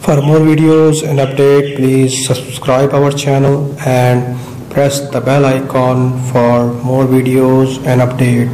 For more videos and update, please subscribe our channel and press the bell icon for more videos and update.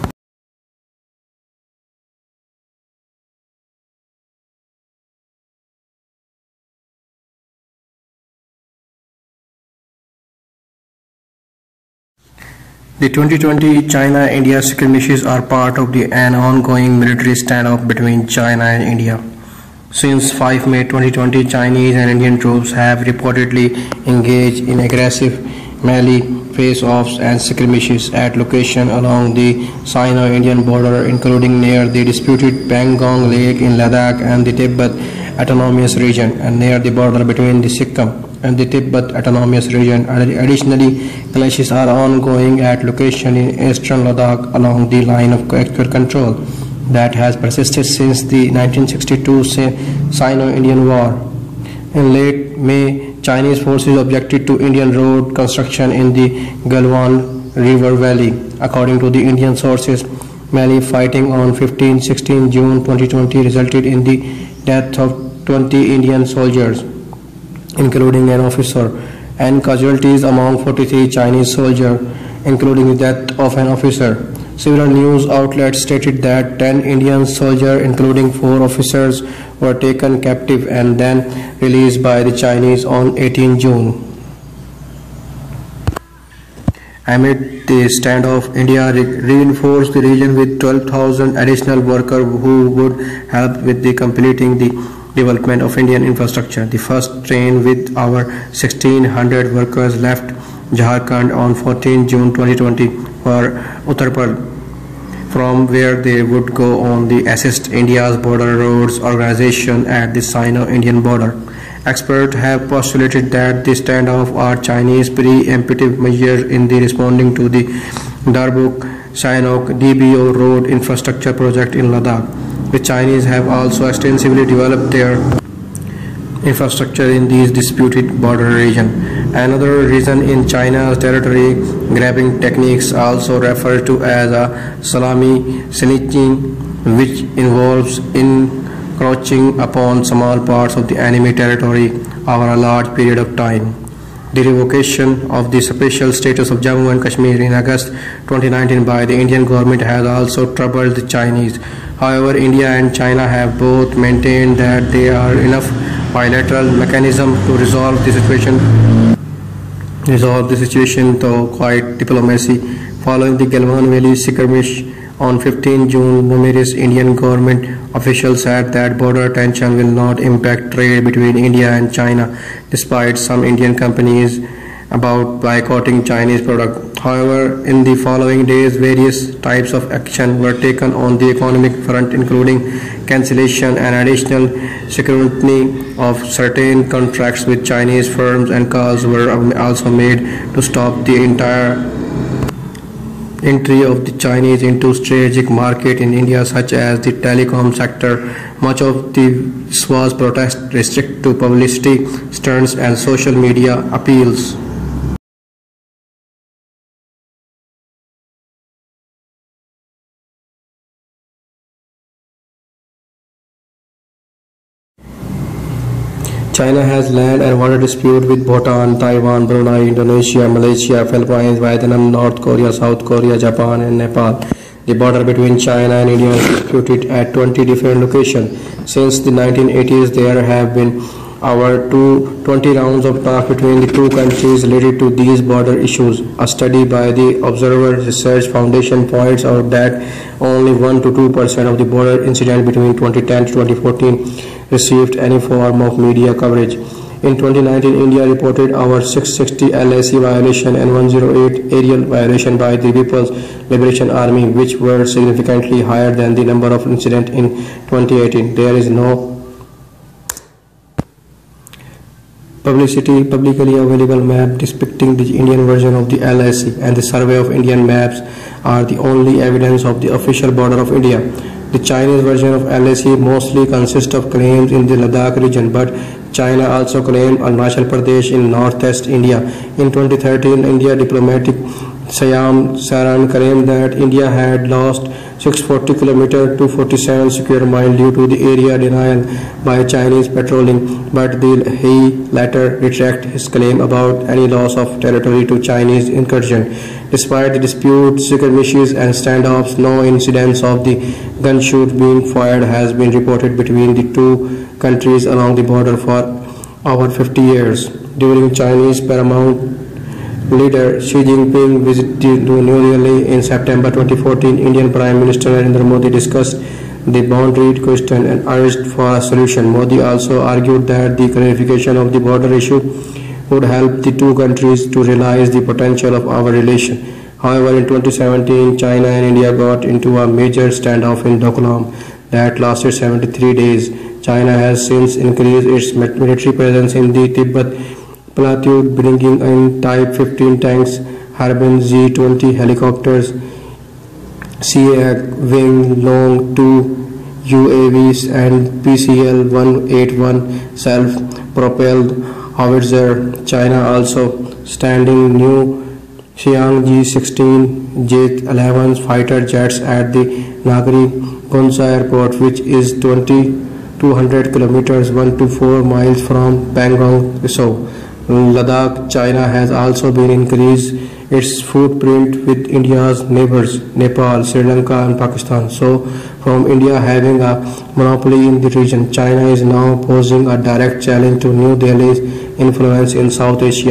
The 2020 China-India skirmishes are part of an ongoing military standoff between China and India. Since 5 May 2020, Chinese and Indian troops have reportedly engaged in aggressive melee face-offs and skirmishes at locations along the Sino-Indian border, including near the disputed Pangong Lake in Ladakh and the Tibet Autonomous Region, and near the border between the Sikkim and the Tibet Autonomous Region. Additionally, clashes are ongoing at locations in eastern Ladakh along the line of actual control that has persisted since the 1962 Sino-Indian War. In late May, Chinese forces objected to Indian road construction in the Galwan River Valley. According to the Indian sources, melee fighting on 15-16 June 2020 resulted in the death of 20 Indian soldiers, including an officer, and casualties among 43 Chinese soldiers, including the death of an officer. Several news outlets stated that 10 Indian soldiers, including 4 officers, were taken captive and then released by the Chinese on 18 June. Amid the standoff, India reinforced the region with 12,000 additional workers who would help with completing the development of Indian infrastructure. The first train with our 1,600 workers left Jharkhand on 14 June 2020 for Uttar Pradesh, from where they would go on the Assist India's Border Roads organization at the Sino-Indian border. Experts have postulated that the standoff are Chinese preemptive measures in the responding to the Darbuk-Sihanouk DBO road infrastructure project in Ladakh. The Chinese have also extensively developed their infrastructure in these disputed border region. Another reason in China's territory grabbing techniques, also referred to as a salami snitching, which involves encroaching upon small parts of the enemy territory over a large period of time. The revocation of the special status of Jammu and Kashmir in August 2019 by the Indian government has also troubled the Chinese. However, India and China have both maintained that there are enough bilateral mechanisms to resolve the situation through quiet diplomacy. Following the Galwan Valley skirmish on 15 June, numerous Indian government officials said that border tension will not impact trade between India and China, despite some Indian companies about boycotting Chinese products. However, in the following days, various types of action were taken on the economic front, including cancellation and additional scrutiny of certain contracts with Chinese firms, and calls were also made to stop the entire entry of the Chinese into strategic market in India, such as the telecom sector. Much of this was protest restricted to publicity stunts and social media appeals. China has land and water dispute with Bhutan, Taiwan, Brunei, Indonesia, Malaysia, Philippines, Vietnam, North Korea, South Korea, Japan, and Nepal. The border between China and India is disputed at 20 different locations. Since the 1980s, there have been over 20 rounds of talks between the two countries related to these border issues. A study by the Observer Research Foundation points out that only 1 to 2% of the border incidents between 2010 to 2014 received any form of media coverage. In 2019, India reported over 660 LAC violation and 108 aerial violation by the People's Liberation Army, which were significantly higher than the number of incidents in 2018. There is no publicly available map depicting the Indian version of the LAC, and the survey of Indian maps are the only evidence of the official border of India. The Chinese version of LAC mostly consists of claims in the Ladakh region, but China also claimed Arunachal Pradesh in northeast India. In 2013, India diplomatic Siam Saran claimed that India had lost 640 km 247 square mile due to the area denial by Chinese patrolling, but he later retracted his claim about any loss of territory to Chinese incursion. Despite the dispute, skirmishes and standoffs, no incidents of the gunshot being fired has been reported between the two countries along the border for over 50 years. During Chinese paramount leader Xi Jinping visited New Delhi in September 2014, Indian Prime Minister Narendra Modi discussed the boundary question and urged for a solution. Modi also argued that the clarification of the border issue would help the two countries to realize the potential of our relation. However, in 2017, China and India got into a major standoff in Doklam that lasted 73 days. China has since increased its military presence in the Tibet Plateau, bringing in Type 15 tanks, Harbin Z-20 helicopters, Sea Wing Long 2 UAVs, and PCL-181 self-propelled howitzer. China also standing new Xiang G-16 J-11 fighter jets at the Nagari Gunsa Airport, which is 200 kilometers 1 to 4 miles from Pangong Tso. Ladakh, China has also been increased its footprint with India's neighbors Nepal, Sri Lanka and Pakistan. So, from India having a monopoly in the region, China is now posing a direct challenge to New Delhi's influence in South Asia.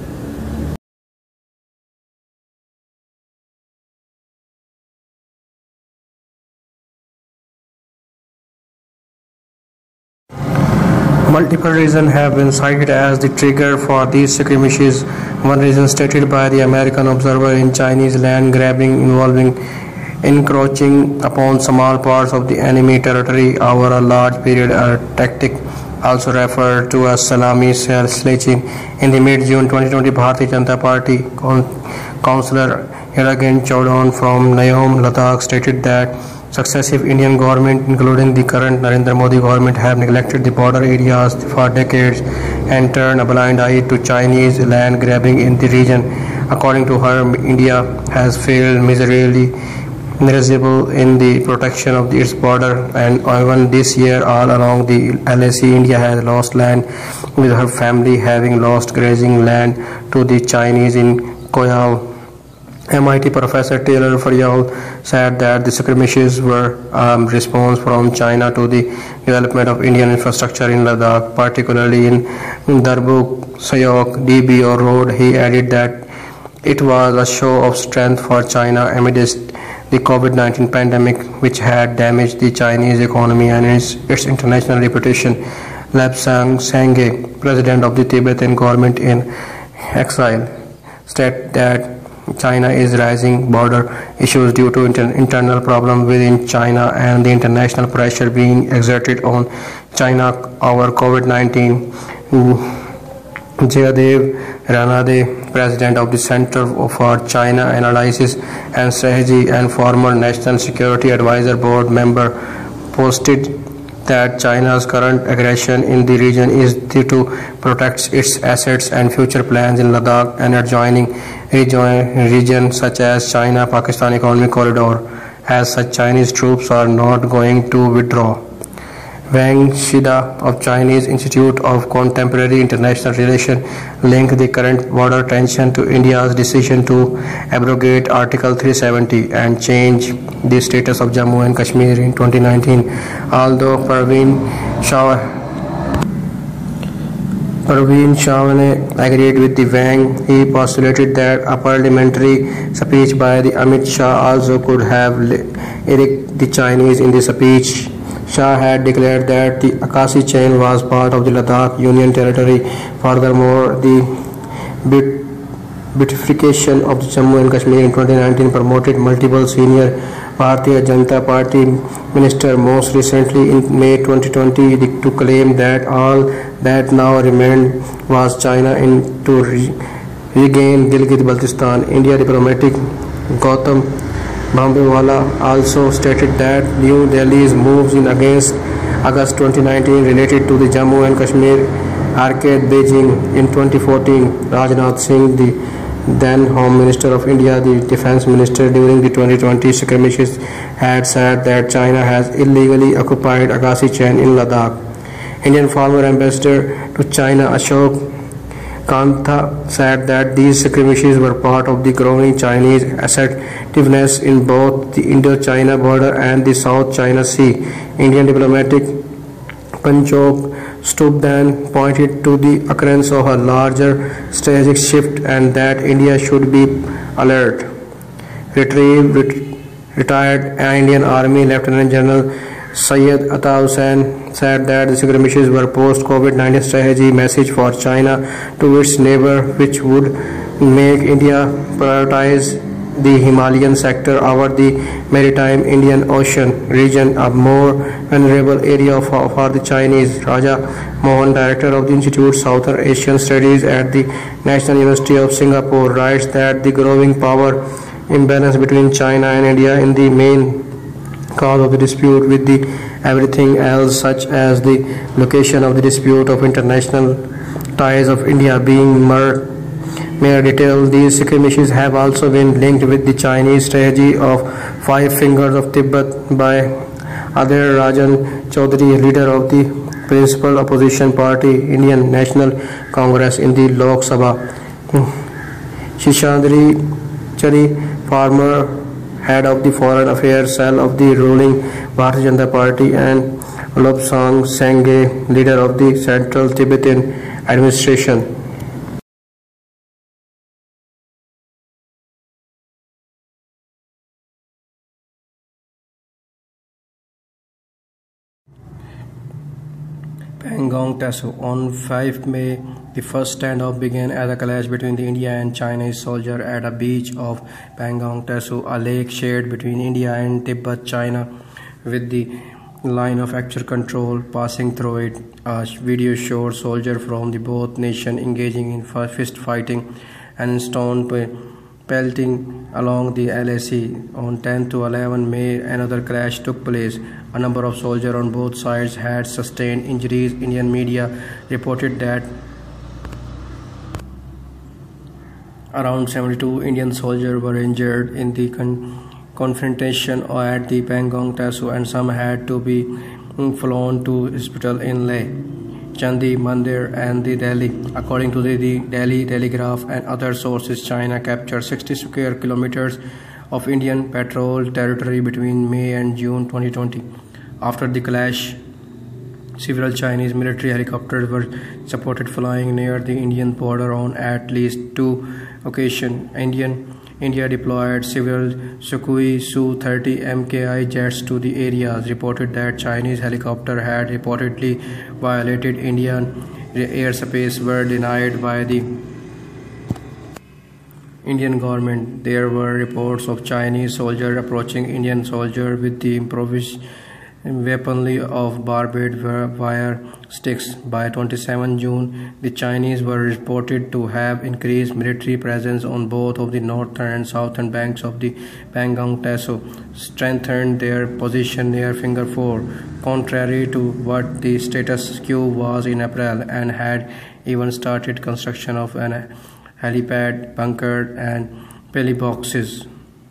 Multiple reasons have been cited as the trigger for these skirmishes. One reason stated by the American Observer in Chinese land grabbing involving encroaching upon small parts of the enemy territory over a large period, a tactic also referred to as salami sledging. In the mid-June 2020, Bharatiya Janata Party Councillor Hiragen Chaudhan from Nayom, Ladakh stated that successive Indian government, including the current Narendra Modi government, have neglected the border areas for decades and turned a blind eye to Chinese land grabbing in the region. According to her, India has failed miserably in the protection of its border, and even this year all along the LAC, India has lost land, with her family having lost grazing land to the Chinese in Koyao. MIT Professor Taylor Faryal said that the skirmishes were a response from China to the development of Indian infrastructure in Ladakh, particularly in Darbuk-Sayok DBO road. He added that it was a show of strength for China amidst the COVID-19 pandemic, which had damaged the Chinese economy and its international reputation. Lapsang Sangye, president of the Tibetan government in exile, stated that China is raising border issues due to internal problems within China and the international pressure being exerted on China over COVID-19. Jayadev Ranade, president of the Center for China Analysis and Strategy and former National Security Advisor board member, posted that China's current aggression in the region is due to protect its assets and future plans in Ladakh and adjoining regions such as China-Pakistan Economic Corridor. As such, Chinese troops are not going to withdraw. Wang Shida of Chinese Institute of Contemporary International Relations linked the current border tension to India's decision to abrogate Article 370 and change the status of Jammu and Kashmir in 2019. Although Parveen Shawne agreed with the Wang, he postulated that a parliamentary speech by the Amit Shah also could have irked the Chinese. In the speech, Shah had declared that the Akasi chain was part of the Ladakh Union Territory. Furthermore, the beatification of Jammu and Kashmir in 2019 promoted multiple senior Bharatiya Janata Party ministers, most recently in May 2020, to claim that all that now remained was China to regain Gilgit-Baltistan. India diplomatic Gautam Bambewala also stated that New Delhi's moves in August 2019 related to the Jammu and Kashmir arcade Beijing. In 2014, Rajnath Singh, the Then Home Minister of India, the Defence Minister during the 2020 skirmishes had said that China has illegally occupied Agassi Chain in Ladakh. Indian former ambassador to China Ashok Kantha said that these skirmishes were part of the growing Chinese assertiveness in both the Indo-China border and the South China Sea. Indian diplomatic Panchok Stubdan pointed to the occurrence of a larger strategic shift and that India should be alert. Retired Indian Army Lieutenant General Syed Ata Hussain said that the skirmishes were post-COVID-19 strategy message for China to its neighbor, which would make India prioritize the Himalayan sector over the maritime Indian Ocean region, a more vulnerable area for the Chinese. Raja Mohan, director of the Institute Southern Asian Studies at the National University of Singapore, writes that the growing power imbalance between China and India in the main cause of the dispute, with the everything else such as the location of the dispute of international ties of India being mere detail. These skirmishes have also been linked with the Chinese strategy of Five Fingers of Tibet by Adhir Rajan Chaudhary, leader of the principal opposition party Indian National Congress in the Lok Sabha. Shishandri Chari, former head of the foreign affairs cell of the ruling Bharatiya Janata Party, and Lobsang Sangye, leader of the Central Tibetan administration. Pangong Tasu. On 5 May, the first standoff began as a clash between the India and Chinese soldiers at a beach of Pangong Tasu, a lake shared between India and Tibet, China, with the line of actual control passing through it. A video showed soldiers from the both nations engaging in fist fighting and stone pelting along the LAC. On 10 to 11 May, another crash took place. A number of soldiers on both sides had sustained injuries. Indian media reported that around 72 Indian soldiers were injured in the confrontation at the Pangong Tasu, and some had to be flown to hospital in Leh, Chandi Mandir and the Delhi. According to the Delhi Telegraph and other sources, China captured 60 square kilometers of Indian patrol territory between May and June 2020. After the clash, several Chinese military helicopters were spotted flying near the Indian border on at least 2 occasions. India deployed several Sukhoi Su-30 MKI jets to the areas. Reported that Chinese helicopters had reportedly violated Indian airspace were denied by the Indian government. There were reports of Chinese soldiers approaching Indian soldiers with the improvised weaponry of barbed wire sticks. By 27 June, the Chinese were reported to have increased military presence on both of the northern and southern banks of the Pangong Tasu, strengthened their position near Finger 4, contrary to what the status quo was in April, and had even started construction of an helipad, bunker and pillboxes.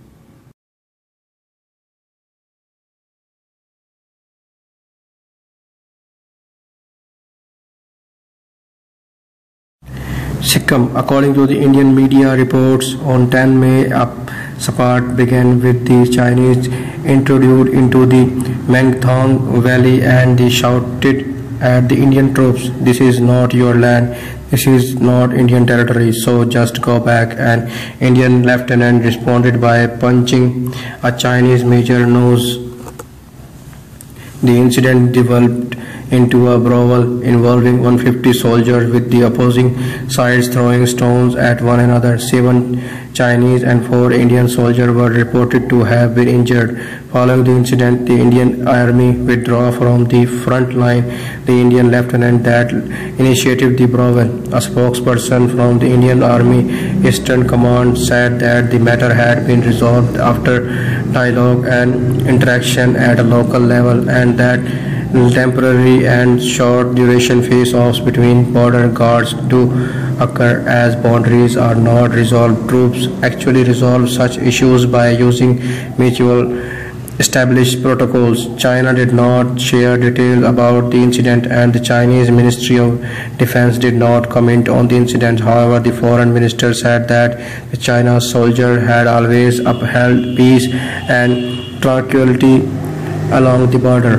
Sikkim. According to the Indian media reports, on 10 May, a spat began with the Chinese intruded into the Mengthong Valley and they shouted at the Indian troops, "This is not your land, this is not Indian territory, so just go back." An Indian lieutenant responded by punching a Chinese major nose. The incident developed into a brawl involving 150 soldiers, with the opposing sides throwing stones at one another. 7 Chinese and 4 Indian soldiers were reported to have been injured. Following the incident, the Indian Army withdrew from the front line. The Indian lieutenant that initiated the brawl, a spokesperson from the Indian Army Eastern Command, said that the matter had been resolved after dialogue and interaction at a local level, and that temporary and short duration face-offs between border guards do occur as boundaries are not resolved. Troops actually resolve such issues by using mutual established protocols. China did not share details about the incident, and the Chinese Ministry of Defense did not comment on the incident. However, the foreign minister said that the China's soldier had always upheld peace and tranquility along the border.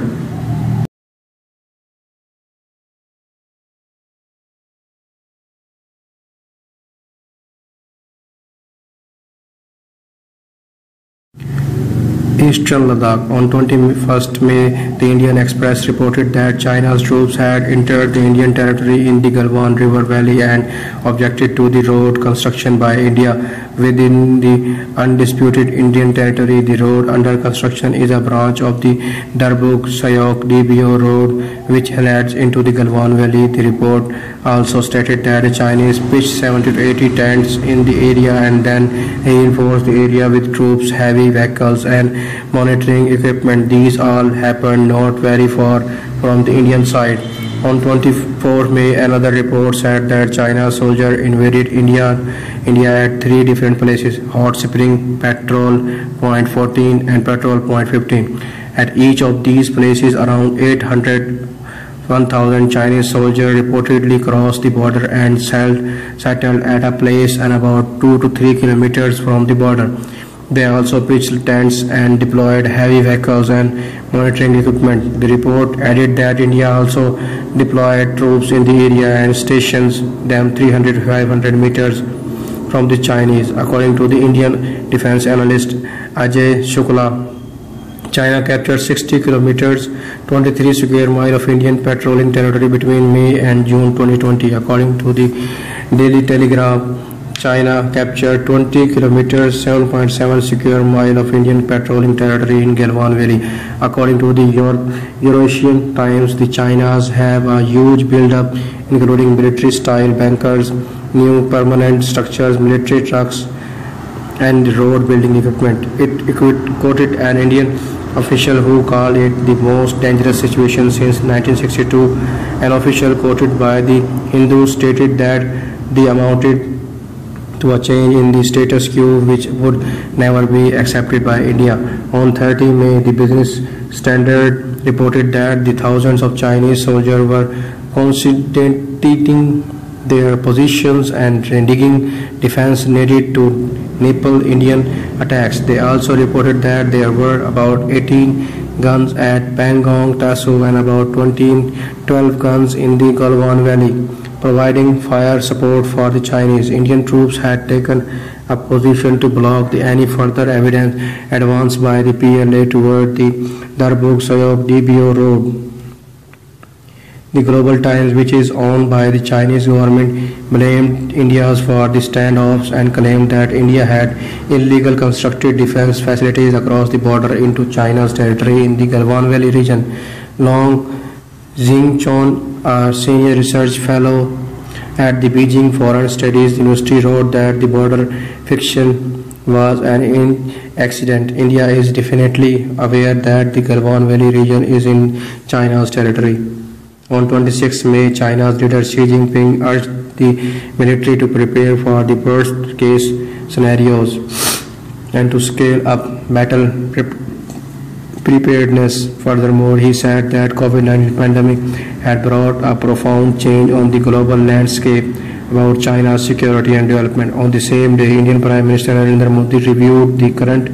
Eastern Ladakh. On 21st May, the Indian Express reported that China's troops had entered the Indian territory in the Galwan River Valley and objected to the road construction by India within the undisputed Indian territory. The road under construction is a branch of the Darbuk-Sayok DBO road which leads into the Galwan Valley. The report also stated that the Chinese pitched 70 to 80 tents in the area and then reinforced the area with troops, heavy vehicles and monitoring equipment. These all happened not very far from the Indian side. On 24 May, another report said that China's soldier invaded India at three different places: Hot Spring, Patrol Point 14 and Patrol Point 15. At each of these places, around 1,000 Chinese soldiers reportedly crossed the border and settled at a place and about 2 to 3 kilometers from the border. They also pitched tents and deployed heavy vehicles and monitoring equipment. The report added that India also deployed troops in the area and stations them 300 to 500 meters from the Chinese. According to the Indian defense analyst Ajay Shukla, China captured 60 kilometers, 23 square miles of Indian patrolling territory between May and June 2020. According to the Daily Telegraph, China captured 20 kilometers, 7.7 square miles of Indian patrolling territory in Galwan Valley. According to the Eurasian Times, the Chinas have a huge build-up, including military-style bunkers, new permanent structures, military trucks, and road building equipment. It quoted an Indian official who called it the most dangerous situation since 1962. An official quoted by the Hindu stated that the amounted to a change in the status quo which would never be accepted by India. On 30 May, the Business Standard reported that the thousands of Chinese soldiers were consolidating their positions and digging defense needed to nipple Indian attacks. They also reported that there were about 18 guns at Pangong Tasu and about 12 guns in the Galwan Valley, providing fire support for the Chinese. Indian troops had taken a position to block any further evidence advanced by the PLA toward the Darbuk-Sayok DBO road. The Global Times, which is owned by the Chinese government, blamed India for the standoffs and claimed that India had illegally constructed defense facilities across the border into China's territory in the Galwan Valley region. Long Xingchon, a senior research fellow at the Beijing Foreign Studies University, wrote that the border fiction was an accident. India is definitely aware that the Galwan Valley region is in China's territory. On 26 May, China's leader Xi Jinping urged the military to prepare for the worst-case scenarios and to scale up battle preparedness. Furthermore, he said that COVID-19 pandemic had brought a profound change on the global landscape about China's security and development. On the same day, Indian Prime Minister Narendra Modi reviewed the current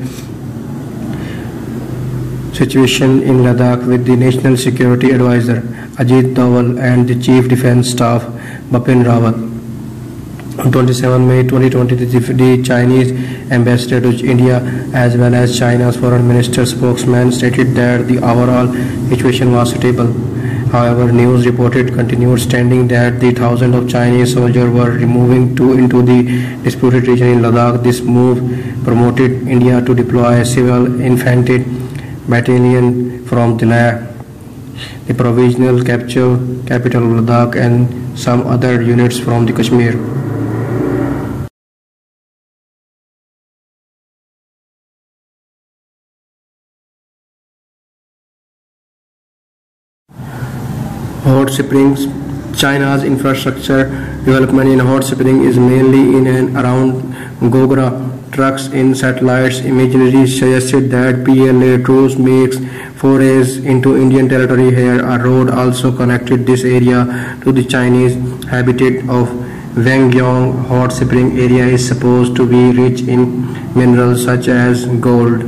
situation in Ladakh with the National Security Advisor Ajit Doval and the Chief Defense Staff Bipin Rawat. On 27 May 2020, the Chinese ambassador to India as well as China's foreign minister spokesman stated that the overall situation was stable. However, news reported continued stating that the thousands of Chinese soldiers were moving into the disputed region in Ladakh. This move promoted India to deploy a civil infantry battalion from the provisional capital of Ladakh and some other units from the Kashmir. springs. China's infrastructure development in hot spring is mainly in and around Gogra. Trucks in satellites imagery suggested that PLA troops makes forays into Indian territory here. A road also connected this area to the Chinese habitat of Wangyong. Hot spring area is supposed to be rich in minerals such as gold.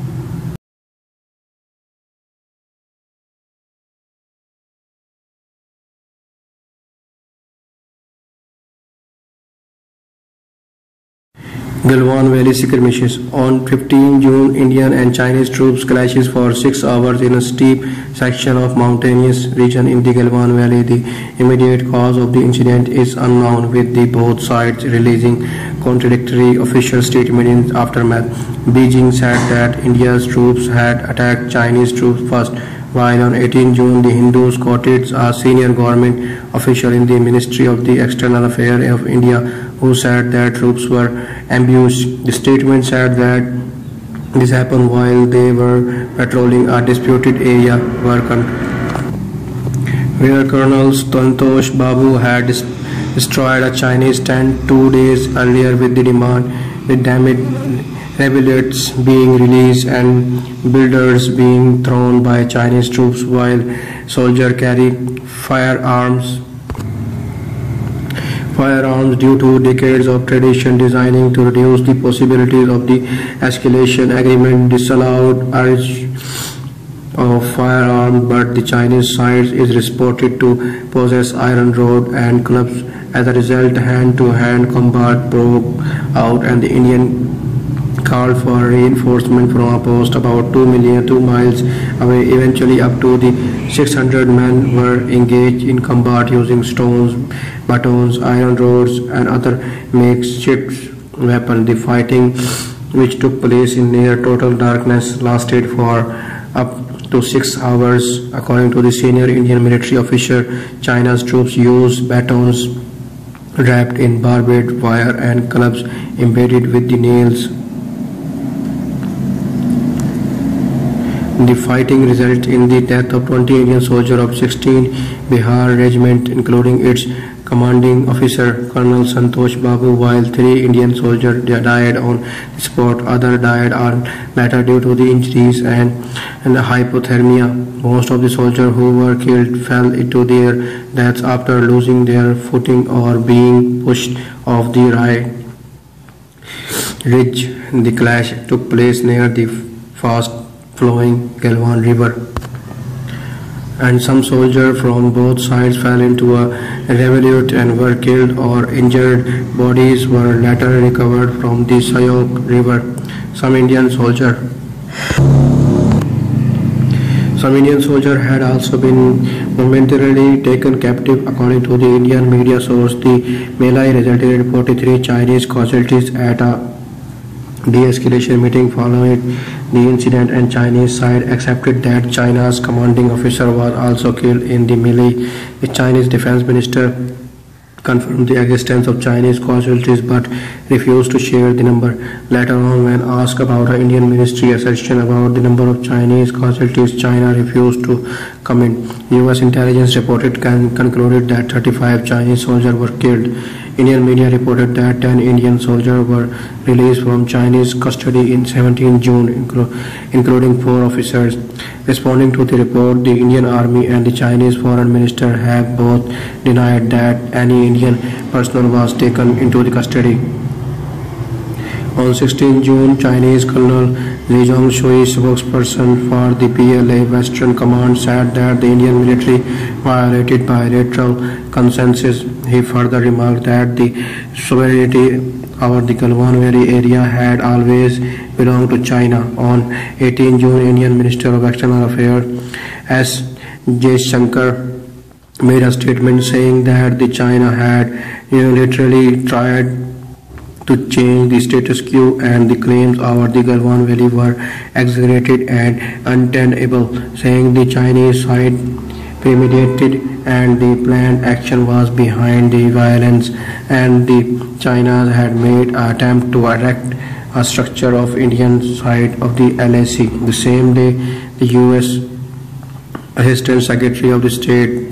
Galwan Valley skirmishes. On 15 June, Indian and Chinese troops clashes for 6 hours in a steep section of mountainous region in the Galwan Valley. The immediate cause of the incident is unknown, with the both sides releasing contradictory official statements in aftermath. Beijing said that India's troops had attacked Chinese troops first, while on 18 June the Hindus quoted a senior government official in the Ministry of the External Affairs of India who said that troops were ambushed. The statement said that this happened while they were patrolling a disputed area where Colonel Santosh Babu had destroyed a Chinese tent 2 days earlier with the demand with damaged rebels being released and builders being thrown by Chinese troops while soldiers carry firearms due to decades of tradition designing to reduce the possibilities of the escalation. Agreement disallowed urge of firearms, but the Chinese side is reported to possess iron rod and clubs. As a result, hand-to-hand combat broke out and the Indian called for reinforcement from a post about 2 miles away. Eventually, up to the 600 men were engaged in combat using stones, batons, iron rods, and other makeshift weapons. The fighting, which took place in near total darkness, lasted for up to 6 hours. According to the senior Indian military officer, China's troops used batons wrapped in barbed wire and clubs embedded with the nails. The fighting resulted in the death of 20 Indian soldiers of 16 Bihar Regiment, including its commanding officer Colonel Santosh Babu, while 3 Indian soldiers died on the spot. Others died on later due to the injuries and hypothermia. Most of the soldiers who were killed fell into their deaths after losing their footing or being pushed off the right ridge. The clash took place near the fast flowing Galwan River, and some soldiers from both sides fell into a revolute and were killed or injured. Bodies were later recovered from the Sayok River. Some Indian soldiers had also been momentarily taken captive. According to the Indian media source, the melee resulted in 43 Chinese casualties at a de-escalation meeting following the incident, and Chinese side accepted that China's commanding officer was also killed in the melee. The Chinese defense minister confirmed the existence of Chinese casualties but refused to share the number. Later on, when asked about an Indian ministry assertion about the number of Chinese casualties, China refused to comment. US intelligence reported concluded that 35 Chinese soldiers were killed. Indian media reported that 10 Indian soldiers were released from Chinese custody in 17 June, including 4 officers. Responding to the report, the Indian Army and the Chinese Foreign Minister have both denied that any Indian personnel was taken into the custody. On 16 June, Chinese Colonel Li Zhongshui, spokesperson for the PLA Western Command, said that the Indian military violated bilateral consensus. He further remarked that the sovereignty over the Galwan Valley area had always belonged to China. On 18 June, Indian Minister of External Affairs S. Jaishankar made a statement saying that the China had unilaterally tried to change the status quo and the claims over the Galwan Valley were exaggerated and untenable, saying the Chinese side premeditated and the planned action was behind the violence, and the China had made an attempt to erect a structure of Indian side of the LAC. The same day, the US Assistant Secretary of the State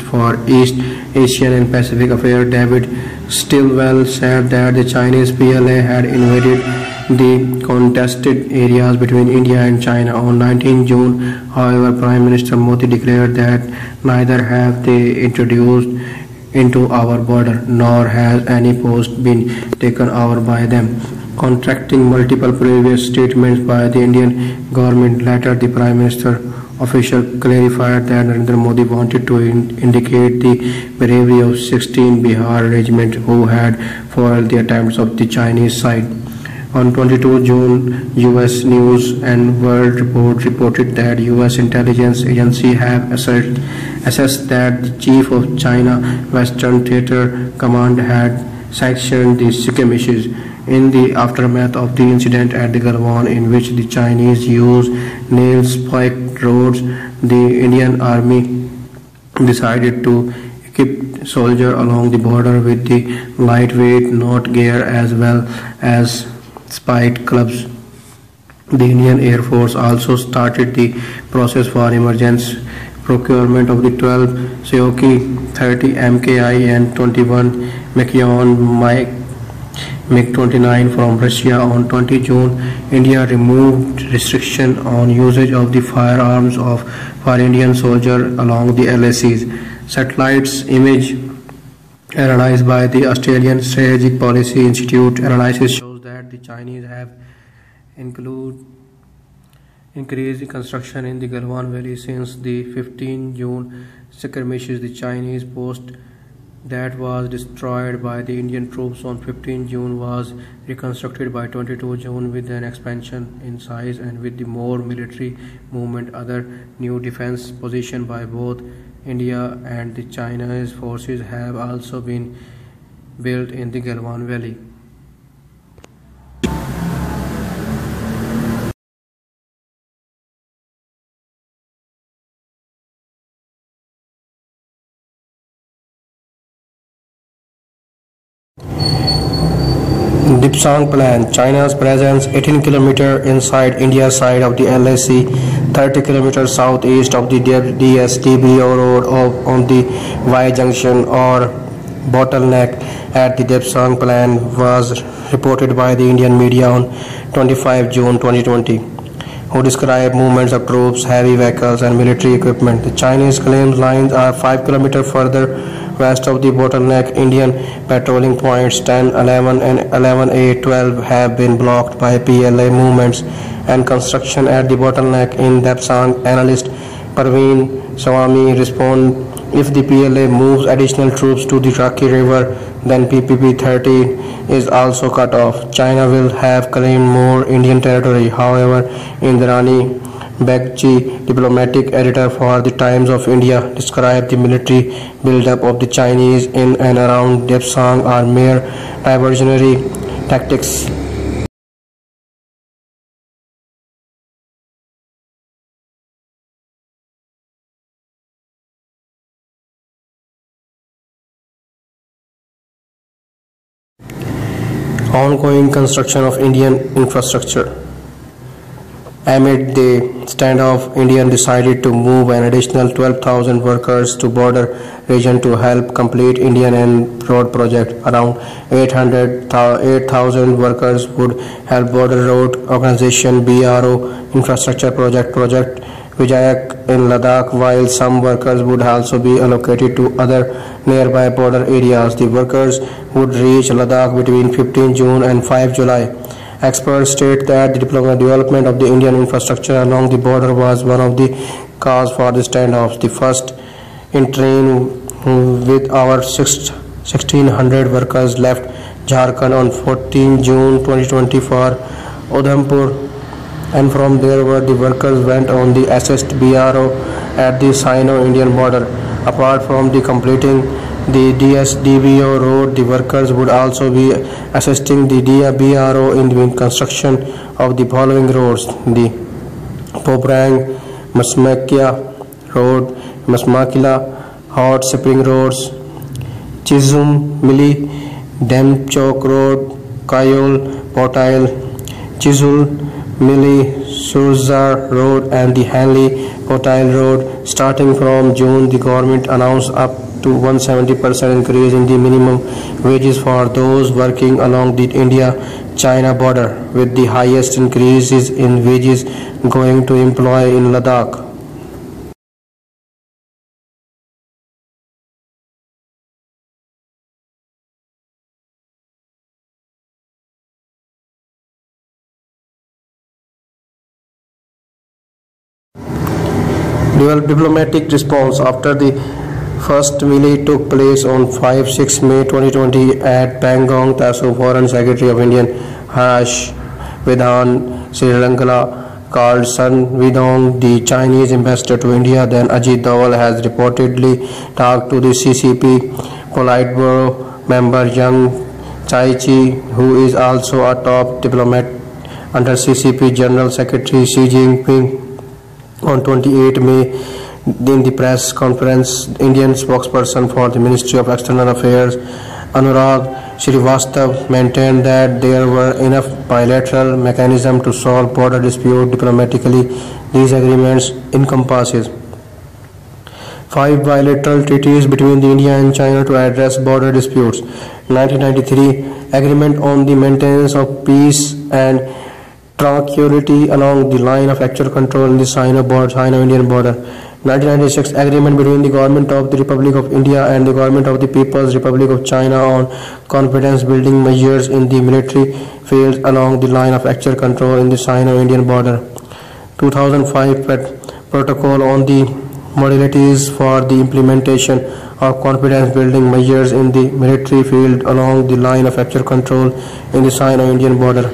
for East Asian and Pacific Affairs David Stilwell said that the Chinese PLA had invaded the contested areas between India and China on 19 June. However, Prime Minister Modi declared that neither have they introduced into our border, nor has any post been taken over by them. Contracting multiple previous statements by the Indian government, later the Prime Minister official clarified that Narendra Modi wanted to indicate the bravery of 16 Bihar regiment who had foiled the attempts of the Chinese side. On 22 June, U.S. News and World Report reported that U.S. intelligence agencies have assessed that the chief of China Western Theater Command had sanctioned the skirmishes in the aftermath of the incident at the Galwan, in which the Chinese used nail-spiked roads. The Indian Army decided to equip soldiers along the border with the lightweight not gear as well as spiked clubs. The Indian Air Force also started the process for emergency procurement of the 12 Sukhoi 30 MKI and 21 MiG MiG-29 from Russia. On 20 June, India removed restriction on usage of the firearms for Indian soldiers along the LACs. Satellites image analyzed by the Australian Strategic Policy Institute analysis shows that the Chinese have increased construction in the Galwan Valley since the 15 June skirmishes. The Chinese post that was destroyed by the Indian troops on 15 June was reconstructed by 22 June with an expansion in size and with the more military movement. Other new defense positions by both India and the Chinese forces have also been built in the Galwan Valley. Dipsang Plan. China's presence 18 km inside India's side of the LAC, 30 km southeast of the DSDBO road on the Y junction or bottleneck at the Dipsang Plan was reported by the Indian media on 25 June 2020, who described movements of troops, heavy vehicles and military equipment. The Chinese claims lines are 5 km further west of the bottleneck. Indian patrolling points 10, 11 and 11A, 12 have been blocked by PLA movements and construction at the bottleneck in Depsang. Analyst Parveen Swami responded, if the PLA moves additional troops to the Raki River, then PPP 13 is also cut off. China will have claimed more Indian territory. However, Indrani Bagchi, diplomatic editor for the Times of India, described the military build-up of the Chinese in and around Depsang are mere diversionary tactics. Ongoing construction of Indian infrastructure. Amid the standoff, India decided to move an additional 12,000 workers to border region to help complete Indian and Road project. Around 8,000 workers would help Border Road Organization BRO infrastructure project Vijayak in Ladakh, while some workers would also be allocated to other nearby border areas. The workers would reach Ladakh between 15 June and 5 July. Experts state that the development of the Indian infrastructure along the border was one of the cause for the standoffs. The first in train with our 1,600 workers left Jharkhand on 14 June 2020 for Udhampur, and from there the workers went on the assist BRO at the Sino-Indian border. Apart from the completing the DSDBO road, the workers would also be assisting the BRO in the construction of the following roads: the Pobrang Masmakia Road, Masmakila Hot Spring Roads, Chisum Mili Demchok Road, Kayol Potail, Chizul Mili Surzar Road and the Hanley Hotel Road. Starting from June, the government announced up to 170% increase in the minimum wages for those working along the India-China border, with the highest increases in wages going to employees in Ladakh. Diplomatic response after the first melee took place on 5-6 May 2020 at Pangong. Tasso, Foreign Secretary of Indian Harsh Vardhan Srilanka called Sun Weidong, the Chinese ambassador to India. Then Ajit Doval has reportedly talked to the CCP Politburo member Yang Chaichi, who is also a top diplomat under CCP General Secretary Xi Jinping. On 28 May, in the press conference, Indian spokesperson for the Ministry of External Affairs, Anurag Shrivastava, maintained that there were enough bilateral mechanisms to solve border dispute diplomatically. These agreements encompasses 5 bilateral treaties between India and China to address border disputes, 1993 agreement on the maintenance of peace and tranquility along the line of actual control in the Sino-Indian border, 1996 agreement between the Government of the Republic of India and the Government of the People's Republic of China on confidence building measures in the military field along the line of actual control in the Sino-Indian border, 2005 protocol on the modalities for the implementation of confidence building measures in the military field along the line of actual control in the Sino-Indian border,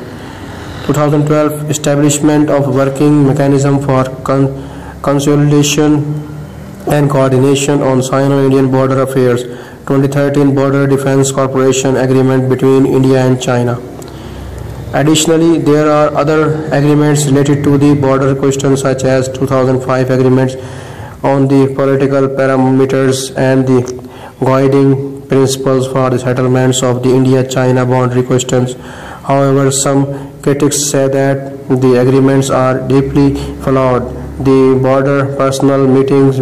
2012 establishment of working mechanism for consolidation and coordination on Sino-Indian border affairs, 2013 Border Defense Corporation agreement between India and China. Additionally, there are other agreements related to the border questions, such as 2005 agreements on the political parameters and the guiding principles for the settlements of the India-China boundary questions. However, some critics say that the agreements are deeply flawed. The border personal meetings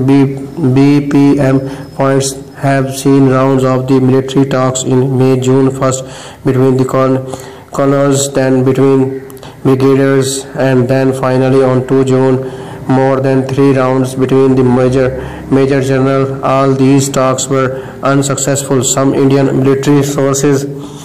BPM points have seen rounds of the military talks in May-June, first between the colonels, then between brigadiers, and then finally on 2 June more than 3 rounds between the major general. All these talks were unsuccessful. Some Indian military sources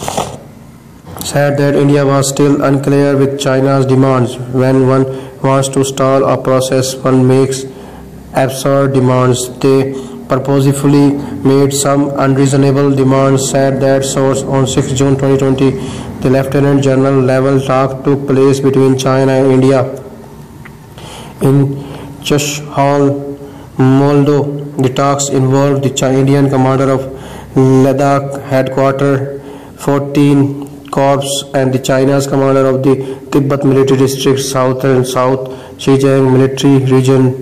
said that India was still unclear with China's demands. When one wants to stall a process, one makes absurd demands. They purposefully made some unreasonable demands, said that source. On 6 June 2020, the Lieutenant General level talk took place between China and India in Chushal, Moldo. The talks involved the Indian commander of Ladakh Headquarters 14 Corps and the China's commander of the Tibet Military District South and South Xinjiang Military Region,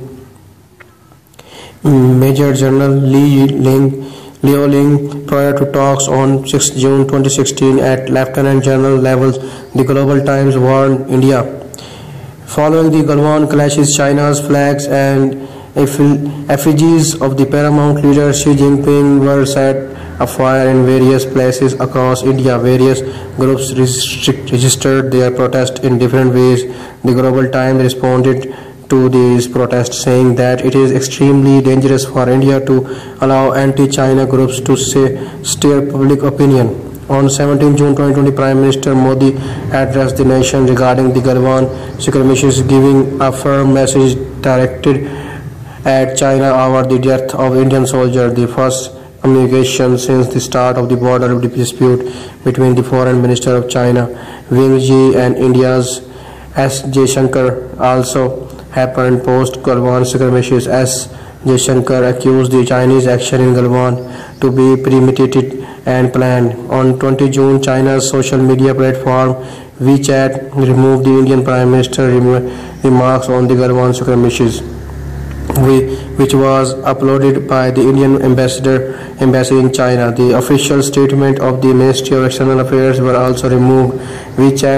Major General Liu Ling. Prior to talks on 6 June 2016 at Lieutenant General levels, the Global Times warned India. Following the Galwan clashes, China's flags and effigies of the paramount leader Xi Jinping were set afire in various places across India. Various groups registered their protest in different ways. The Global Times responded to these protests, saying that it is extremely dangerous for India to allow anti-China groups to steer public opinion. On 17 June 2020, Prime Minister Modi addressed the nation regarding the Galwan skirmishes, giving a firm message directed at China over the death of Indian soldiers, the first communication since the start of the border dispute between the Foreign Minister of China, Wang Yi, and India's S. Jaishankar also happened post Galwan skirmishes. S. Jaishankar accused the Chinese action in Galwan to be premeditated and planned. On 20 June, China's social media platform WeChat removed the Indian Prime Minister remarks on the Galwan skirmishes, which was uploaded by the Indian embassy in China. The official statement of the Ministry of External Affairs were also removed. WeChat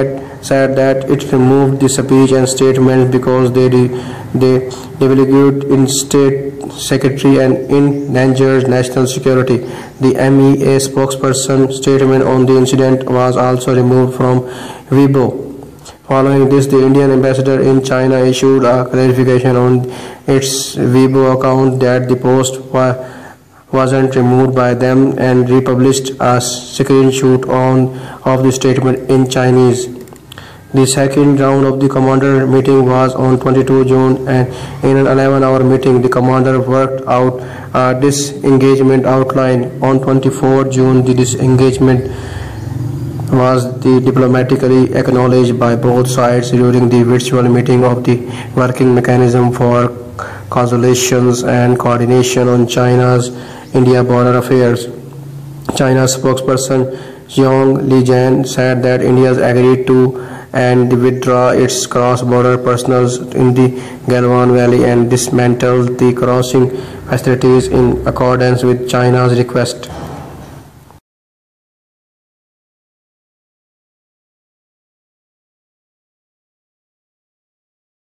said that it removed the speech and statements because they divulged in state secretary and endangered national security. The MEA spokesperson statement on the incident was also removed from Weibo. Following this, the Indian ambassador in China issued a clarification on its Weibo account that the post wasn't removed by them and republished a screenshot of the statement in Chinese. The second round of the commander meeting was on 22 June, and in an 11-hour meeting, the commander worked out a disengagement outline. On 24 June, the disengagement was diplomatically acknowledged by both sides during the virtual meeting of the Working Mechanism for Consultations and Coordination on China's India Border Affairs. China's spokesperson Zhong Lijian said that India has agreed to and withdraw its cross-border personnel in the Galwan Valley and dismantle the crossing facilities in accordance with China's request.